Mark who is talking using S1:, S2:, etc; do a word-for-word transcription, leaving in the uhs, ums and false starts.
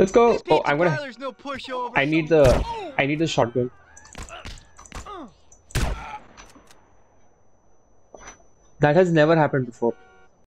S1: Let's go. Oh, I'm gonna.
S2: No pushover,
S1: I need
S2: so...
S1: the. I need the shotgun. That has never happened before.